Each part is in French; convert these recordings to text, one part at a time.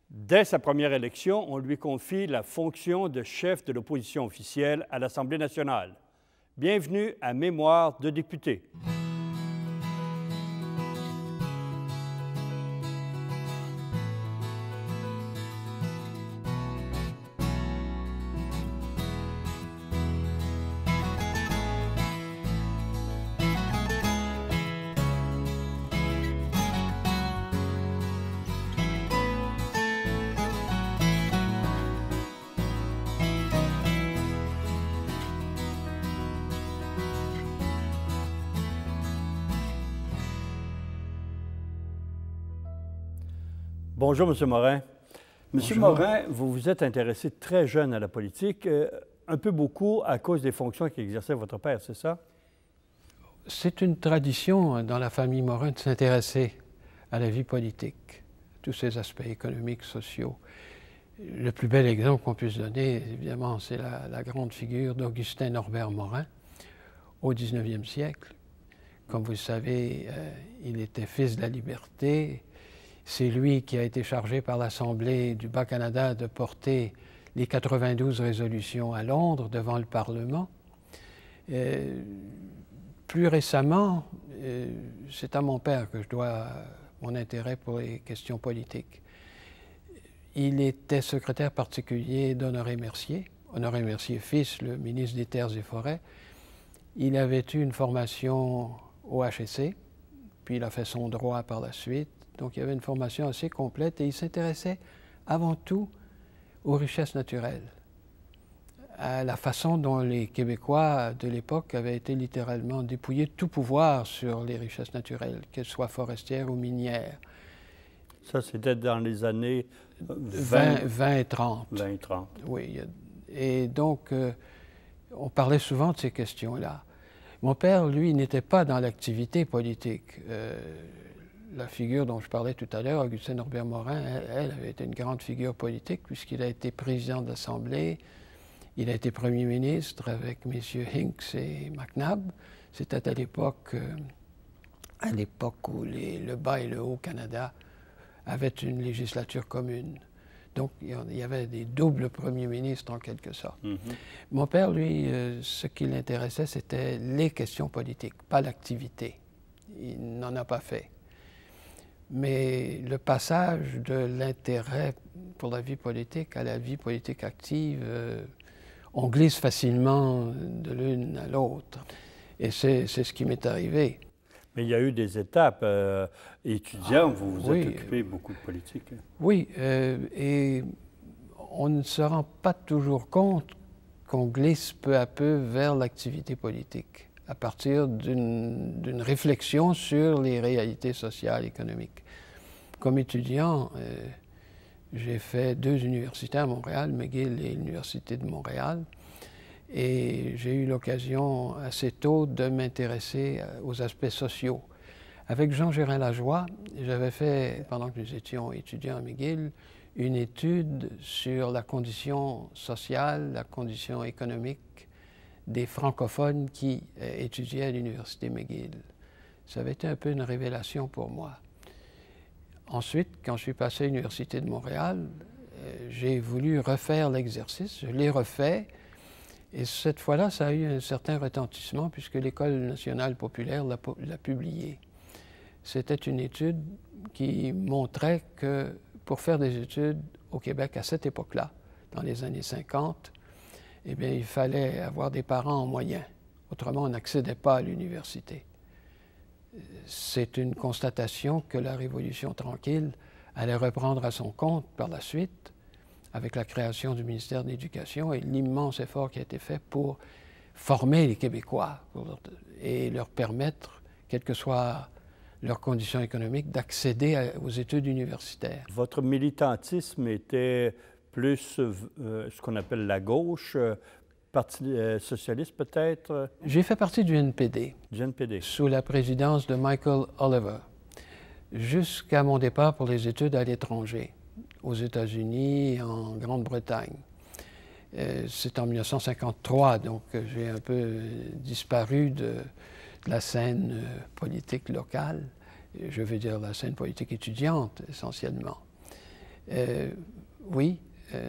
Dès sa première élection, on lui confie la fonction de chef de l'opposition officielle à l'Assemblée nationale. Bienvenue à Mémoire de député. Bonjour, M. Morin. Monsieur Morin, vous vous êtes intéressé très jeune à la politique, un peu beaucoup à cause des fonctions qu'exerçait votre père, c'est ça? C'est une tradition dans la famille Morin de s'intéresser à la vie politique, tous ses aspects économiques, sociaux. Le plus bel exemple qu'on puisse donner, évidemment, c'est la grande figure d'Augustin Norbert Morin au 19e siècle. Comme vous le savez, il était fils de la liberté. C'est lui qui a été chargé par l'Assemblée du Bas-Canada de porter les 92 résolutions à Londres devant le Parlement. Plus récemment, c'est à mon père que je dois mon intérêt pour les questions politiques. Il était secrétaire particulier d'Honoré Mercier. Honoré Mercier, fils, le ministre des Terres et Forêts. Il avait eu une formation au HEC, puis il a fait son droit par la suite. Donc, il y avait une formation assez complète et il s'intéressait avant tout aux richesses naturelles, à la façon dont les Québécois de l'époque avaient été littéralement dépouillés de tout pouvoir sur les richesses naturelles, qu'elles soient forestières ou minières. Ça, c'était dans les années 20 et 30. 20 et 30. Oui. Et donc, on parlait souvent de ces questions-là. Mon père, lui, n'était pas dans l'activité politique. La figure dont je parlais tout à l'heure, Augustin Norbert Morin, elle avait été une grande figure politique puisqu'il a été président de l'Assemblée, il a été premier ministre avec M. Hincks et MacNab. C'était à l'époque où le Bas et le Haut-Canada avaient une législature commune. Donc, il y avait des doubles premiers ministres en quelque sorte. Mon père, lui, ce qui l'intéressait, c'était les questions politiques, pas l'activité. Il n'en a pas fait. Mais le passage de l'intérêt pour la vie politique à la vie politique active, on glisse facilement de l'une à l'autre. Et c'est ce qui m'est arrivé. Mais il y a eu des étapes. Étudiant, vous vous êtes occupé beaucoup de politique. Oui, et on ne se rend pas toujours compte qu'on glisse peu à peu vers l'activité politique, à partir d'une réflexion sur les réalités sociales et économiques. Comme étudiant, j'ai fait 2 universités à Montréal, McGill et l'Université de Montréal, et j'ai eu l'occasion assez tôt de m'intéresser aux aspects sociaux. Avec Jean-Gérin Lajoie, j'avais fait, pendant que nous étions étudiants à McGill, une étude sur la condition sociale, la condition économique des francophones qui étudiaient à l'Université McGill. Ça avait été un peu une révélation pour moi. Ensuite, quand je suis passé à l'Université de Montréal, j'ai voulu refaire l'exercice. Je l'ai refait. Et cette fois-là, ça a eu un certain retentissement puisque l'École nationale populaire l'a publié. C'était une étude qui montrait que pour faire des études au Québec à cette époque-là, dans les années 50, eh bien, il fallait avoir des parents en moyens. Autrement, on n'accédait pas à l'université. C'est une constatation que la Révolution tranquille allait reprendre à son compte par la suite, avec la création du ministère de l'Éducation et l'immense effort qui a été fait pour former les Québécois et leur permettre, quelles que soient leurs conditions économiques, d'accéder aux études universitaires. Votre militantisme était plus ce qu'on appelle la gauche, Parti socialiste peut-être? J'ai fait partie du NPD. Du NPD. Sous la présidence de Michael Oliver, jusqu'à mon départ pour les études à l'étranger, aux États-Unis et en Grande-Bretagne. C'est en 1953, donc j'ai un peu disparu de la scène politique locale, je veux dire la scène politique étudiante essentiellement. Oui,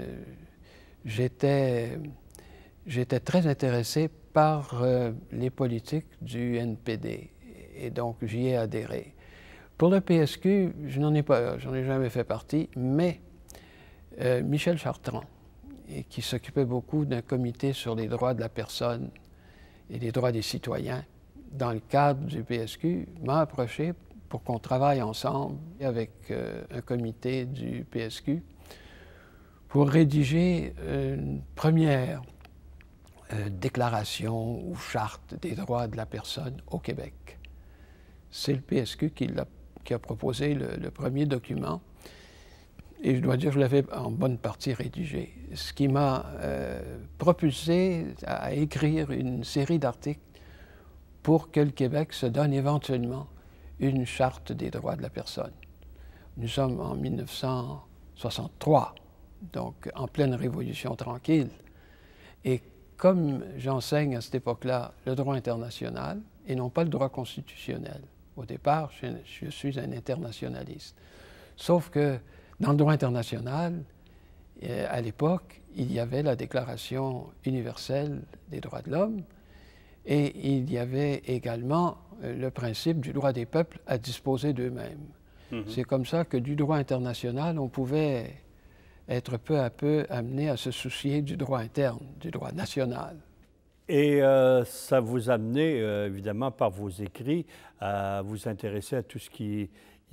j'étais très intéressé par les politiques du NPD et donc j'y ai adhéré. Pour le PSQ, je n'en ai jamais fait partie, mais Michel Chartrand, qui s'occupait beaucoup d'un comité sur les droits de la personne et les droits des citoyens dans le cadre du PSQ, m'a approché pour qu'on travaille ensemble avec un comité du PSQ pour rédiger une première déclaration ou charte des droits de la personne au Québec. C'est le PSQ qui a proposé le premier document. Et je dois dire que je l'avais en bonne partie rédigé, ce qui m'a propulsé à écrire une série d'articles pour que le Québec se donne éventuellement une charte des droits de la personne. Nous sommes en 1963, donc en pleine Révolution tranquille. Et comme j'enseigne à cette époque-là le droit international et non pas le droit constitutionnel, au départ, je suis un internationaliste. Sauf que dans le droit international, à l'époque, il y avait la Déclaration universelle des droits de l'homme et il y avait également le principe du droit des peuples à disposer d'eux-mêmes. C'est comme ça que du droit international, on pouvait être peu à peu amené à se soucier du droit interne, du droit national. Et ça vous a amené, évidemment, par vos écrits, à vous intéresser à tout ce qui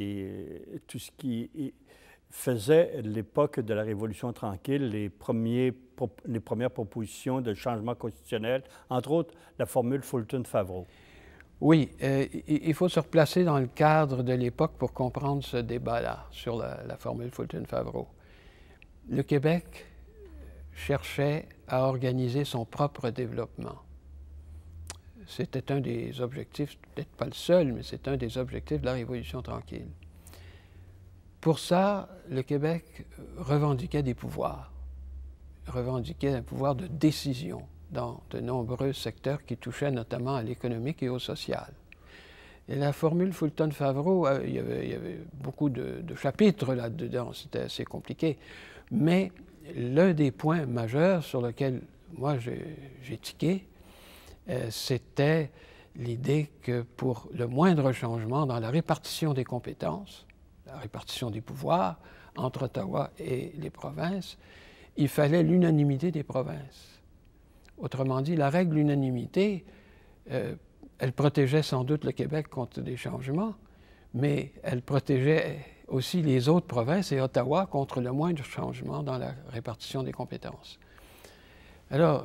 faisait l'époque de la Révolution tranquille, les premières propositions de changement constitutionnel, entre autres la formule Fulton-Favreau. Oui, il faut se replacer dans le cadre de l'époque pour comprendre ce débat-là sur la formule Fulton-Favreau. Le Québec cherchait à organiser son propre développement. C'était un des objectifs, peut-être pas le seul, mais c'est un des objectifs de la Révolution tranquille. Pour ça, le Québec revendiquait des pouvoirs, revendiquait un pouvoir de décision dans de nombreux secteurs qui touchaient notamment à l'économique et au social. Et la formule Fulton-Favreau, il y avait beaucoup de chapitres là-dedans, c'était assez compliqué, mais l'un des points majeurs sur lequel moi j'ai tiqué, c'était l'idée que pour le moindre changement dans la répartition des compétences, la répartition des pouvoirs entre Ottawa et les provinces, il fallait l'unanimité des provinces. Autrement dit, la règle l'unanimité, elle protégeait sans doute le Québec contre des changements, mais elle protégeait aussi les autres provinces et Ottawa contre le moindre changement dans la répartition des compétences. Alors,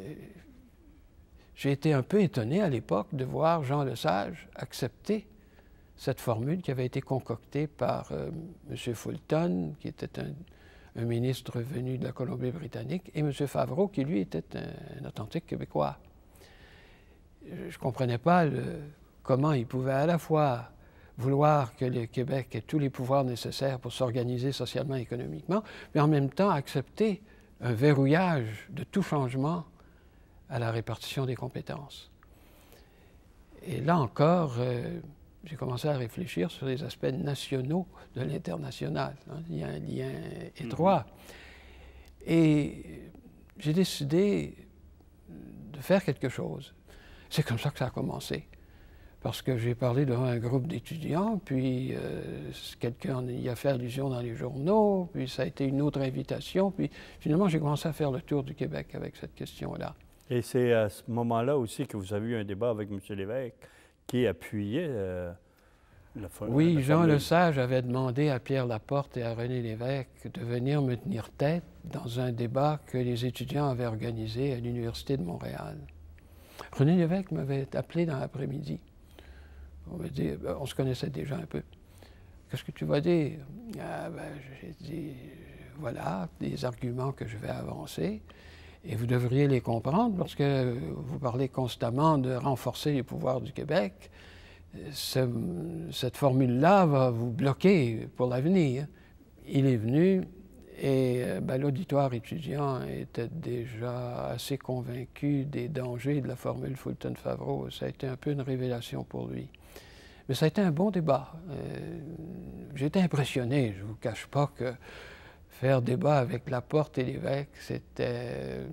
j'ai été un peu étonné à l'époque de voir Jean Lesage accepter cette formule qui avait été concoctée par M. Fulton, qui était un ministre venu de la Colombie-Britannique, et M. Favreau, qui lui était un authentique Québécois. Je ne comprenais pas comment il pouvait à la fois vouloir que le Québec ait tous les pouvoirs nécessaires pour s'organiser socialement et économiquement, mais en même temps accepter un verrouillage de tout changement à la répartition des compétences. Et là encore, j'ai commencé à réfléchir sur les aspects nationaux de l'international. Hein. Il y a un lien étroit. Et j'ai décidé de faire quelque chose. C'est comme ça que ça a commencé. Parce que j'ai parlé devant un groupe d'étudiants, puis quelqu'un y a fait allusion dans les journaux, puis ça a été une autre invitation, puis finalement j'ai commencé à faire le tour du Québec avec cette question-là. Et c'est à ce moment-là aussi que vous avez eu un débat avec M. Lévesque qui appuyait la formule. Oui, Jean Lesage avait demandé à Pierre Laporte et à René Lévesque de venir me tenir tête dans un débat que les étudiants avaient organisé à l'Université de Montréal. René Lévesque m'avait appelé dans l'après-midi. On se connaissait déjà un peu. Qu'est-ce que tu vas dire? J'ai dit, voilà, des arguments que je vais avancer, et vous devriez les comprendre parce que vous parlez constamment de renforcer les pouvoirs du Québec. Cette formule-là va vous bloquer pour l'avenir. Il est venu et l'auditoire étudiant était déjà assez convaincu des dangers de la formule Fulton-Favreau. Ça a été un peu une révélation pour lui. Mais ça a été un bon débat. J'ai été impressionné, je ne vous cache pas que faire débat avec Laporte et l'évêque, c'était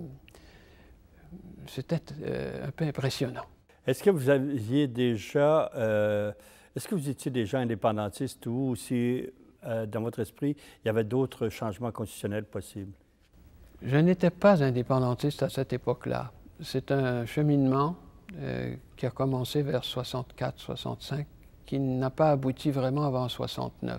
un peu impressionnant. Est-ce que vous aviez déjà, est-ce que vous étiez déjà indépendantiste ou si, dans votre esprit, il y avait d'autres changements constitutionnels possibles? Je n'étais pas indépendantiste à cette époque-là. C'est un cheminement qui a commencé vers 64-65, qui n'a pas abouti vraiment avant 69.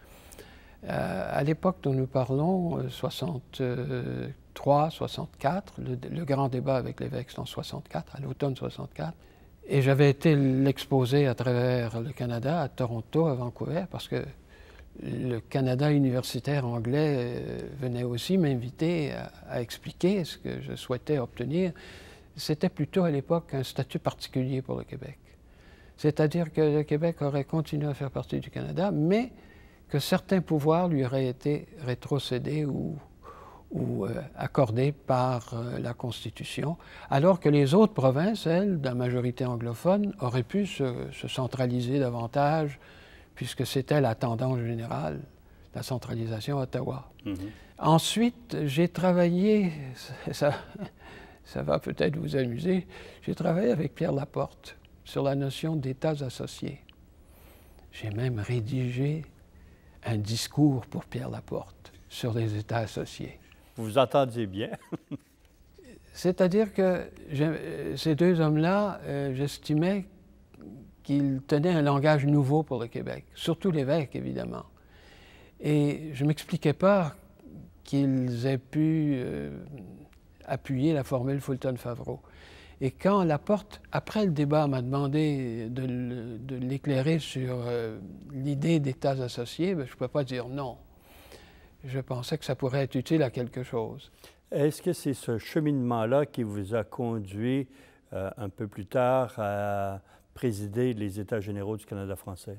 À l'époque dont nous parlons, 63, 64, le grand débat avec l'évêque, c'est en 64, à l'automne 64. Et j'avais été l'exposer à travers le Canada, à Toronto, à Vancouver, parce que le Canada universitaire anglais venait aussi m'inviter à expliquer ce que je souhaitais obtenir. C'était plutôt à l'époque un statut particulier pour le Québec. C'est-à-dire que le Québec aurait continué à faire partie du Canada, mais que certains pouvoirs lui auraient été rétrocédés ou accordés par la Constitution, alors que les autres provinces, elles, de la majorité anglophone, auraient pu se centraliser davantage, puisque c'était la tendance générale, la centralisation à Ottawa. Ensuite, j'ai travaillé, ça va peut-être vous amuser, j'ai travaillé avec Pierre Laporte sur la notion d'États associés. J'ai même rédigé un discours pour Pierre Laporte sur les États associés. Vous vous entendiez bien. C'est-à-dire que ces deux hommes-là, j'estimais qu'ils tenaient un langage nouveau pour le Québec, surtout l'évêque, évidemment. Et je ne m'expliquais pas qu'ils aient pu appuyer la formule Fulton-Favreau. Et quand Laporte, après le débat, m'a demandé de l'éclairer sur l'idée d'États associés, bien, je ne pouvais pas dire non. Je pensais que ça pourrait être utile à quelque chose. Est-ce que c'est ce cheminement-là qui vous a conduit un peu plus tard à présider les États généraux du Canada français?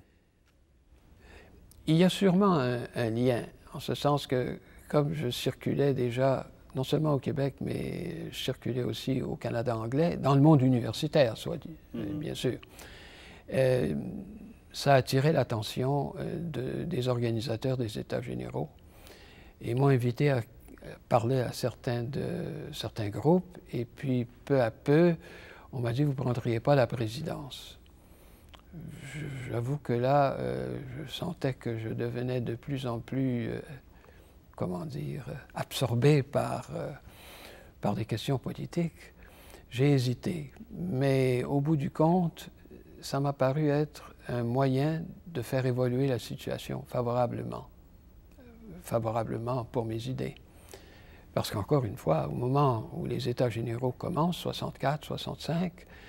Il y a sûrement un lien, en ce sens que, comme je circulais déjà, non seulement au Québec, mais je circulais aussi au Canada anglais, dans le monde universitaire, soit dit, bien sûr, ça a attiré l'attention des organisateurs des États généraux et m'ont invité à parler à certains groupes, et puis peu à peu, on m'a dit, vous ne prendriez pas la présidence. J'avoue que là, je sentais que je devenais de plus en plus, comment dire, absorbé par des questions politiques. J'ai hésité, mais au bout du compte, ça m'a paru être un moyen de faire évoluer la situation favorablement pour mes idées. Parce qu'encore une fois, au moment où les États généraux commencent, 64, 65,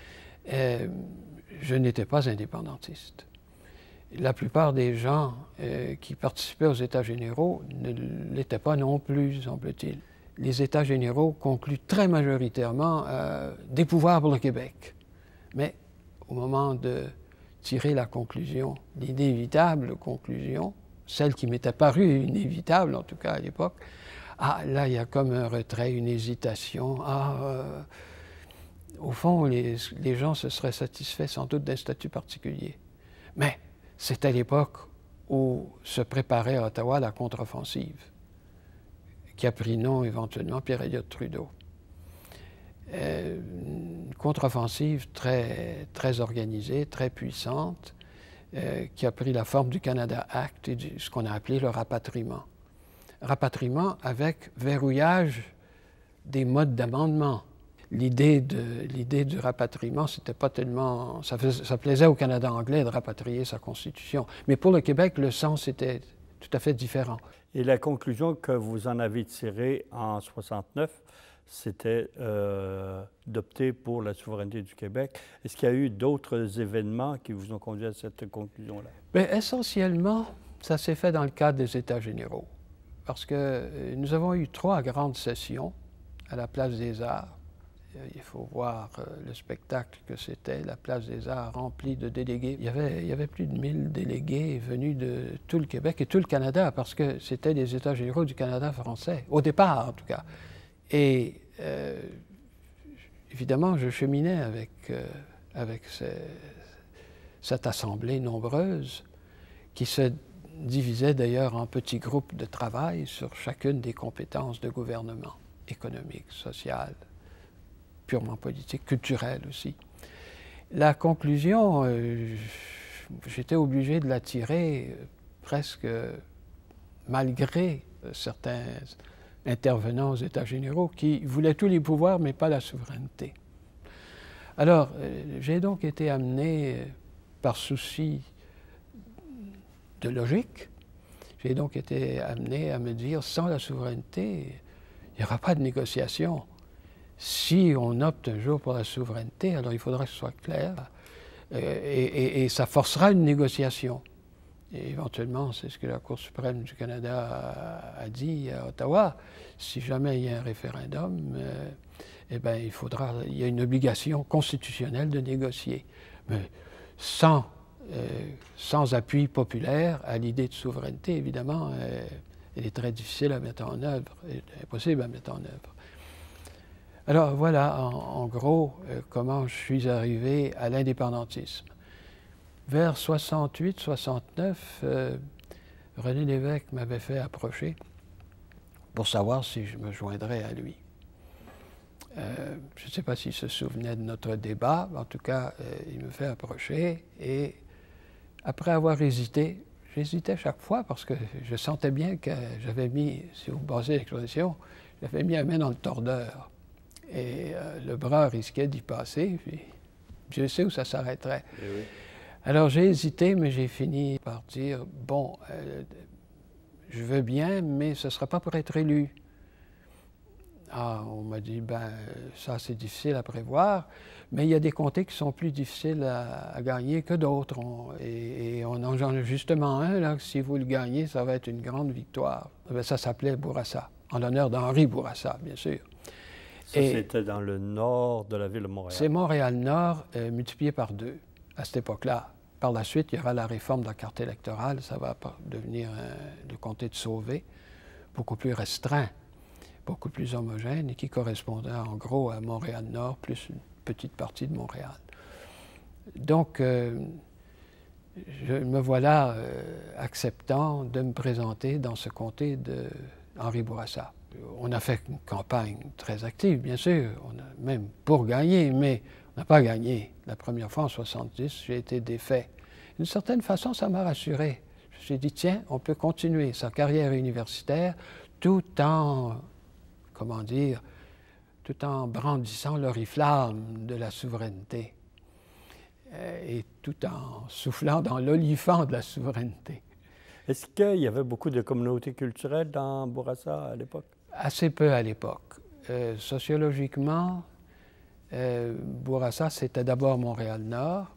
je n'étais pas indépendantiste. La plupart des gens qui participaient aux États généraux ne l'étaient pas non plus, semble-t-il. Les États généraux concluent très majoritairement des pouvoirs pour le Québec. Mais au moment de tirer la conclusion, l'inévitable conclusion, celle qui m'était parue inévitable, en tout cas à l'époque, là, il y a comme un retrait, une hésitation. Au fond, les gens se seraient satisfaits sans doute d'un statut particulier. Mais c'était l'époque où se préparait à Ottawa la contre-offensive, qui a pris nom éventuellement Pierre Elliott Trudeau. Une contre-offensive très, très organisée, très puissante, qui a pris la forme du Canada Act et ce qu'on a appelé le rapatriement. Rapatriement avec verrouillage des modes d'amendement. L'idée du rapatriement, c'était pas tellement... Ça plaisait au Canada anglais de rapatrier sa Constitution. Mais pour le Québec, le sens était tout à fait différent. Et la conclusion que vous en avez tirée en 69, c'était d'opter pour la souveraineté du Québec. Est-ce qu'il y a eu d'autres événements qui vous ont conduit à cette conclusion-là? Bien, essentiellement, ça s'est fait dans le cadre des États généraux. Parce que nous avons eu 3 grandes sessions à la Place des Arts. Il faut voir le spectacle que c'était, la Place des Arts remplie de délégués. Il y avait plus de 1000 délégués venus de tout le Québec et tout le Canada, parce que c'était les États généraux du Canada français, au départ en tout cas. Et évidemment, je cheminais avec cette assemblée nombreuse qui se divisait d'ailleurs en petits groupes de travail sur chacune des compétences de gouvernement, économique, social, purement politique, culturel aussi. La conclusion, j'étais obligé de la tirer presque malgré certains intervenants aux États généraux qui voulaient tous les pouvoirs mais pas la souveraineté. Alors, j'ai donc été amené par souci de logique, j'ai donc été amené à me dire, sans la souveraineté, il n'y aura pas de négociation. Si on opte un jour pour la souveraineté, alors il faudra que ce soit clair et ça forcera une négociation. Et éventuellement, c'est ce que la Cour suprême du Canada a dit à Ottawa, si jamais il y a un référendum, eh bien, il y a une obligation constitutionnelle de négocier. Mais sans appui populaire à l'idée de souveraineté, évidemment, elle est très difficile à mettre en œuvre, impossible à mettre en œuvre. Alors voilà, en gros, comment je suis arrivé à l'indépendantisme. Vers 68-69, René Lévesque m'avait fait approcher pour savoir si je me joindrais à lui. Je ne sais pas s'il se souvenait de notre débat, en tout cas, il me fait approcher et après avoir hésité, j'hésitais chaque fois parce que je sentais bien que j'avais mis, si vous basez l'expression, j'avais mis la main dans le tordeur. Et le bras risquait d'y passer, puis Dieu sait où ça s'arrêterait. Oui. Alors j'ai hésité, mais j'ai fini par dire, bon, je veux bien, mais ce ne sera pas pour être élu. Ah, on m'a dit, ben ça c'est difficile à prévoir, mais il y a des comtés qui sont plus difficiles à gagner que d'autres. Et on en a justement un, là, que si vous le gagnez, ça va être une grande victoire. Ben, ça s'appelait Bourassa, en l'honneur d'Henri Bourassa, bien sûr. Ça, c'était dans le nord de la ville de Montréal. C'est Montréal-Nord multiplié par 2 à cette époque-là. Par la suite, il y aura la réforme de la carte électorale. Ça va devenir le comté de Sauvé, beaucoup plus restreint, beaucoup plus homogène et qui correspondait en gros à Montréal-Nord, plus une petite partie de Montréal. Donc, je me voilà acceptant de me présenter dans ce comté d'Henri Bourassa. On a fait une campagne très active, bien sûr, même pour gagner, mais on n'a pas gagné. La première fois, en 70, j'ai été défait. D'une certaine façon, ça m'a rassuré. Je me suis dit, tiens, on peut continuer sa carrière universitaire tout en, comment dire, tout en brandissant l'oriflamme de la souveraineté et tout en soufflant dans l'olifant de la souveraineté. Est-ce qu'il y avait beaucoup de communautés culturelles dans Bourassa à l'époque? Assez peu à l'époque. Sociologiquement, Bourassa, c'était d'abord Montréal-Nord,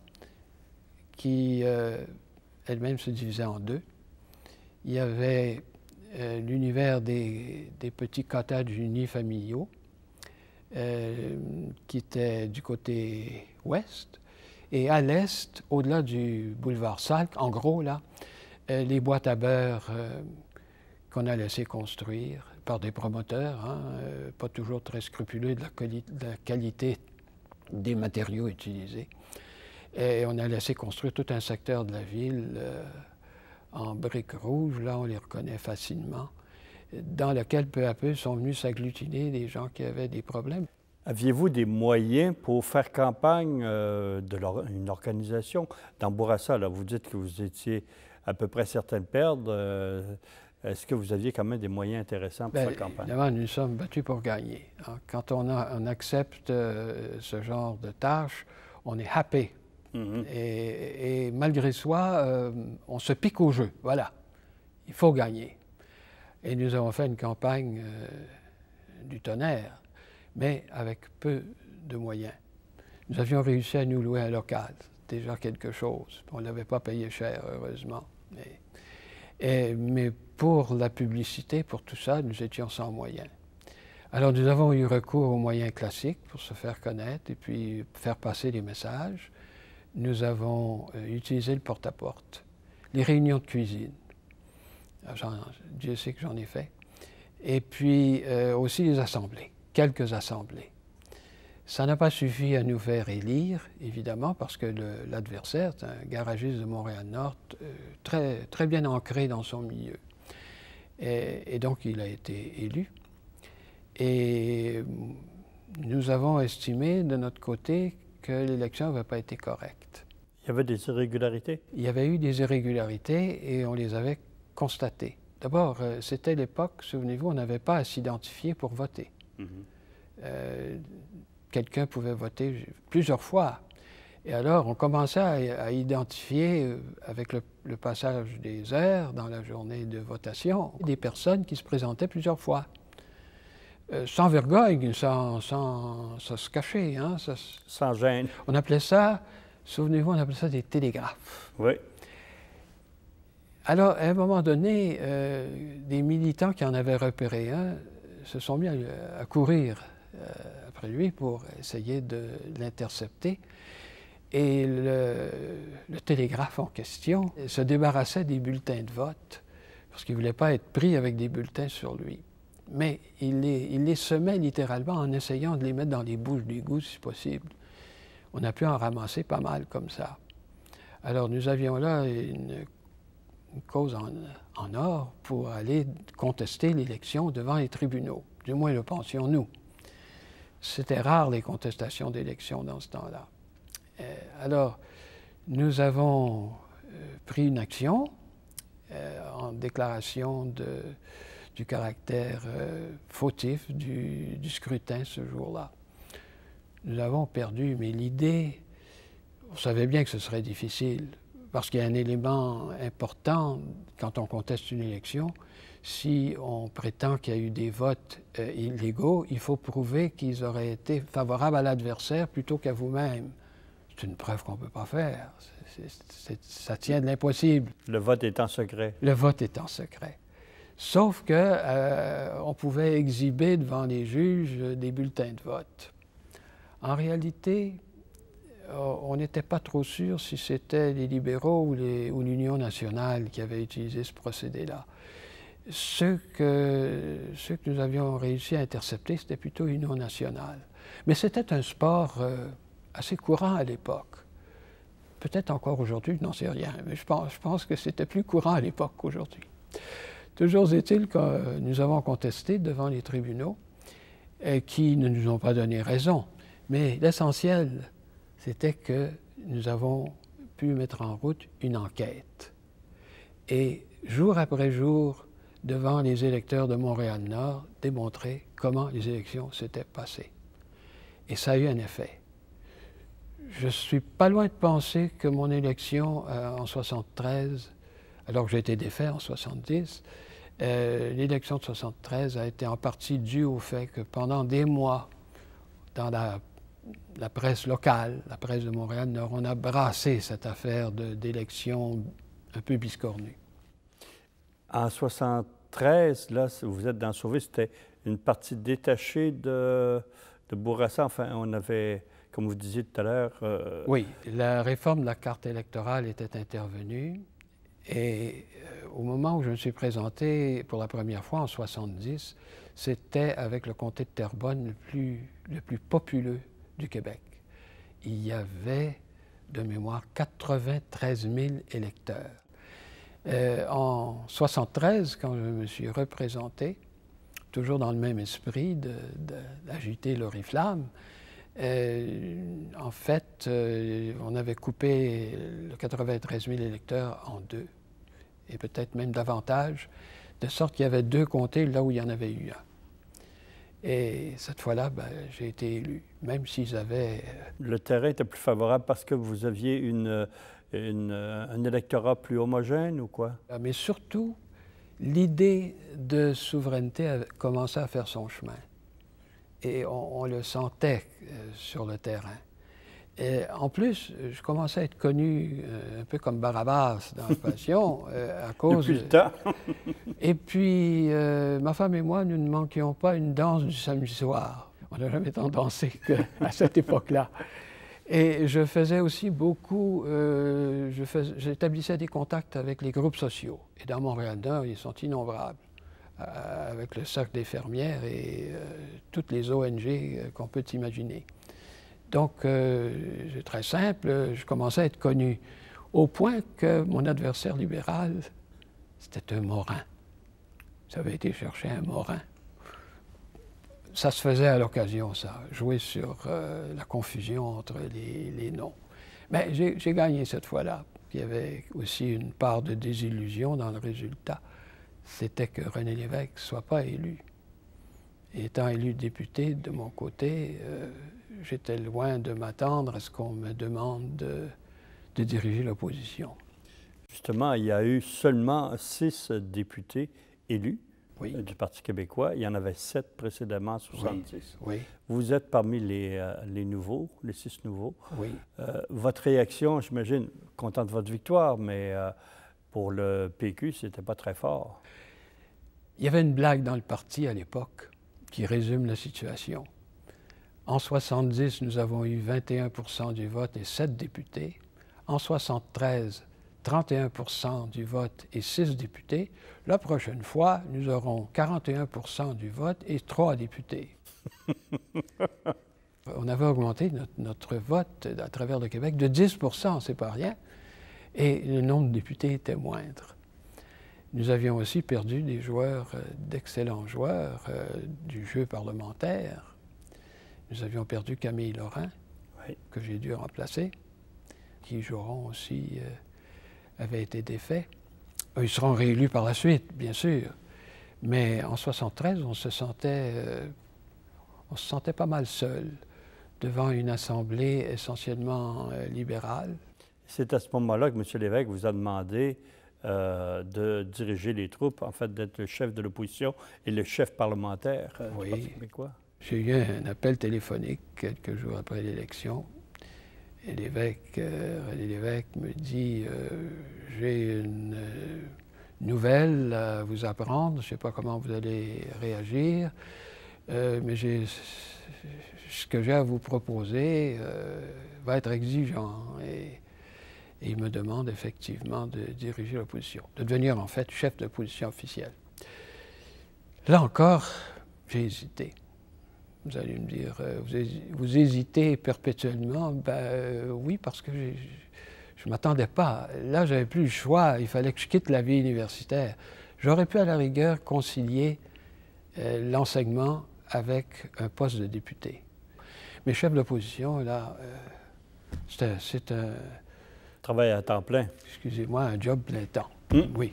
qui elle-même se divisait en 2. Il y avait l'univers des petits cottages unifamiliaux, qui était du côté ouest, et à l'est, au-delà du boulevard Salk, en gros, là, les boîtes à beurre qu'on a laissé construire par des promoteurs, hein, pas toujours très scrupuleux de la qualité des matériaux utilisés. Et on a laissé construire tout un secteur de la ville en briques rouges, là on les reconnaît facilement, dans lequel peu à peu sont venus s'agglutiner des gens qui avaient des problèmes. Aviez-vous des moyens pour faire campagne d'une organisation? Dans Bourassa, là, vous dites que vous étiez à peu près certain de perdre. Est-ce que vous aviez quand même des moyens intéressants pour faire campagne? Évidemment, nous sommes battus pour gagner. Quand on accepte ce genre de tâches, on est happé. Mm-hmm. Et malgré soi, on se pique au jeu. Voilà, il faut gagner. Et nous avons fait une campagne du tonnerre, mais avec peu de moyens. Nous avions réussi à nous louer un local, déjà quelque chose. On ne l'avait pas payé cher, heureusement. Mais pour la publicité, pour tout ça, nous étions sans moyens. Alors nous avons eu recours aux moyens classiques pour se faire connaître et puis faire passer les messages. Nous avons utilisé le porte-à-porte, les réunions de cuisine. Dieu sait que j'en ai fait. Et puis aussi les assemblées, quelques assemblées. Ça n'a pas suffi à nous faire élire, évidemment, parce que l'adversaire, c'est un garagiste de Montréal-Nord, très, très bien ancré dans son milieu. Et donc, il a été élu. Et nous avons estimé, de notre côté, que l'élection n'avait pas été correcte. Il y avait des irrégularités? Il y avait eu des irrégularités et on les avait constatées. D'abord, c'était l'époque, souvenez-vous, on n'avait pas à s'identifier pour voter. Quelqu'un pouvait voter plusieurs fois. Et alors, on commençait à identifier, avec le passage des heures dans la journée de votation, des personnes qui se présentaient plusieurs fois. Sans vergogne, sans se cacher. Hein, sans gêne. On appelait ça, souvenez-vous, on appelait ça des télégraphes. Oui. Alors, à un moment donné, des militants qui en avaient repéré un se sont mis à courir après lui pour essayer de l'intercepter. Et le télégraphe en question se débarrassait des bulletins de vote parce qu'il ne voulait pas être pris avec des bulletins sur lui. Mais il les semait littéralement en essayant de les mettre dans les bouches d'égout si possible. On a pu en ramasser pas mal comme ça. Alors nous avions là une cause en or pour aller contester l'élection devant les tribunaux. Du moins le pensions-nous. C'était rare les contestations d'élection dans ce temps-là. Alors, nous avons pris une action en déclaration du caractère fautif du scrutin ce jour-là. Nous avons perdu, mais l'idée, on savait bien que ce serait difficile, parce qu'il y a un élément important quand on conteste une élection. Si on prétend qu'il y a eu des votes illégaux, il faut prouver qu'ils auraient été favorables à l'adversaire plutôt qu'à vous-même. C'est une preuve qu'on ne peut pas faire. Ça tient de l'impossible. Le vote est en secret. Le vote est en secret. Sauf qu'on pouvait exhiber devant les juges des bulletins de vote. En réalité, on n'était pas trop sûr si c'était les libéraux ou l'Union nationale qui avaient utilisé ce procédé-là. Ceux que nous avions réussi à intercepter, c'était plutôt l'Union nationale. Mais c'était un sport assez courant à l'époque. Peut-être encore aujourd'hui, je n'en sais rien, mais je pense que c'était plus courant à l'époque qu'aujourd'hui. Toujours est-il que nous avons contesté devant les tribunaux qui ne nous ont pas donné raison. Mais l'essentiel, c'était que nous avons pu mettre en route une enquête. Et jour après jour, devant les électeurs de Montréal-Nord, démontrer comment les élections s'étaient passées. Et ça a eu un effet. Je ne suis pas loin de penser que mon élection en 73, alors que j'ai été défait en 70, l'élection de 73 a été en partie due au fait que pendant des mois, dans la presse locale, la presse de Montréal-Nord, on a brassé cette affaire d'élection un peu biscornue. En 73, là, vous êtes dans Sauvé, c'était une partie détachée de Bourassa. Enfin, on avait, comme vous disiez tout à l'heure... Oui, la réforme de la carte électorale était intervenue et au moment où je me suis présenté pour la première fois en 70, c'était avec le comté de Terrebonne le plus populeux du Québec. Il y avait, de mémoire, 93 000 électeurs. En 73, quand je me suis représenté, toujours dans le même esprit d'agiter l'oriflamme, en fait, on avait coupé le 93 000 électeurs en deux, et peut-être même davantage, de sorte qu'il y avait deux comtés là où il y en avait eu un. Et cette fois-là, j'ai été élu, même s'ils avaient... Le terrain était plus favorable parce que vous aviez un électorat plus homogène ou quoi? Mais surtout, l'idée de souveraineté a commencé à faire son chemin. Et on le sentait sur le terrain. Et en plus, je commençais à être connu un peu comme Barabas dans la Passion à cause... Depuis le temps. Et puis, ma femme et moi, nous ne manquions pas une danse du samedi soir. On n'a jamais tant dansé qu'à cette époque-là. Et je faisais aussi beaucoup, j'établissais des contacts avec les groupes sociaux. Et dans Montréal-Nord, ils sont innombrables, avec le Cercle des fermières et toutes les ONG qu'on peut imaginer. Donc, c'est très simple, je commençais à être connu, au point que mon adversaire libéral, c'était un Morin. J'avais été chercher un Morin. Ça se faisait à l'occasion, ça, jouer sur la confusion entre les noms. Mais j'ai gagné cette fois-là. Il y avait aussi une part de désillusion dans le résultat. C'était que René Lévesque ne soit pas élu. Et étant élu député, de mon côté, j'étais loin de m'attendre à ce qu'on me demande de diriger l'opposition. Justement, il y a eu seulement 6 députés élus du Parti québécois. Il y en avait 7 précédemment en 1970. Oui. Vous êtes parmi les nouveaux, les 6 nouveaux. Oui. Votre réaction, j'imagine, content de votre victoire, mais pour le PQ, c'était pas très fort. Il y avait une blague dans le parti à l'époque qui résume la situation. En 70, nous avons eu 21% du vote et 7 députés. En 73, 31% du vote et 6 députés. La prochaine fois, nous aurons 41% du vote et 3 députés. On avait augmenté notre vote à travers le Québec de 10%, c'est pas rien, et le nombre de députés était moindre. Nous avions aussi perdu des joueurs, d'excellents joueurs du jeu parlementaire. Nous avions perdu Camille Lorrain, que j'ai dû remplacer, qui joueront aussi, avait été défait. Ils seront réélus par la suite, bien sûr. Mais en 1973, on se sentait pas mal seul devant une assemblée essentiellement libérale. C'est à ce moment-là que M. Lévesque vous a demandé de diriger les troupes, en fait, d'être le chef de l'opposition et le chef parlementaire du Parti québécois. J'ai eu un appel téléphonique quelques jours après l'élection. Et René Lévesque me dit j'ai une nouvelle à vous apprendre, je ne sais pas comment vous allez réagir, mais ce que j'ai à vous proposer va être exigeant. Et il me demande effectivement de diriger l'opposition, de devenir en fait chef de l'opposition officielle. Là encore, j'ai hésité. Vous allez me dire, vous hésitez perpétuellement? Ben oui, parce que je ne m'attendais pas. Là, je n'avais plus le choix. Il fallait que je quitte la vie universitaire. J'aurais pu, à la rigueur, concilier l'enseignement avec un poste de député. Mais chef d'opposition, là, c'est un... Travail à temps plein. Excusez-moi, un job plein temps. Oui.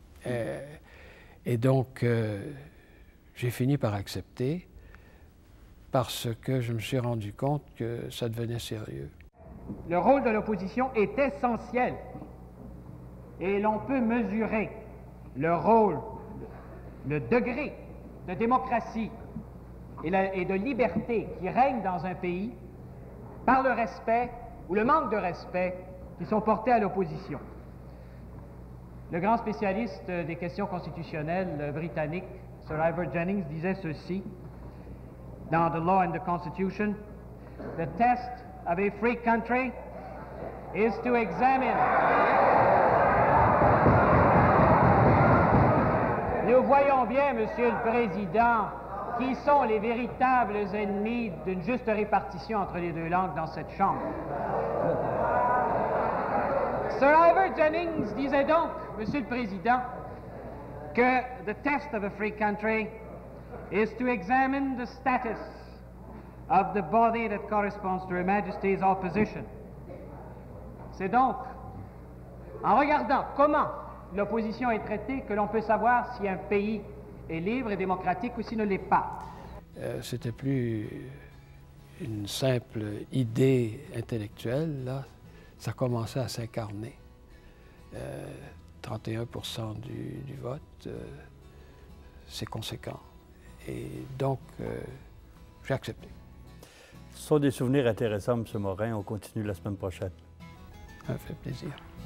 Et donc, j'ai fini par accepter parce que je me suis rendu compte que ça devenait sérieux. Le rôle de l'opposition est essentiel et l'on peut mesurer le rôle, le degré de démocratie et de liberté qui règne dans un pays par le respect ou le manque de respect qui sont portés à l'opposition. Le grand spécialiste des questions constitutionnelles britannique, Sir Ivor Jennings, disait ceci dans The Law and the Constitution: The test of a free country is to examine. Nous voyons bien, Monsieur le Président, qui sont les véritables ennemis d'une juste répartition entre les deux langues dans cette Chambre. Sir Ivor Jennings disait donc, Monsieur le Président, que the test of a free country is to examine the status of the body that corresponds to Her Majesty's opposition. C'est donc en regardant comment l'opposition est traitée que l'on peut savoir si un pays est libre et démocratique ou s'il ne l'est pas. C'était plus une simple idée intellectuelle, là. Ça commençait à s'incarner. 31% du vote, c'est conséquent. Et donc, j'ai accepté. Ce sont des souvenirs intéressants, M. Morin. On continue la semaine prochaine. Ça me fait plaisir.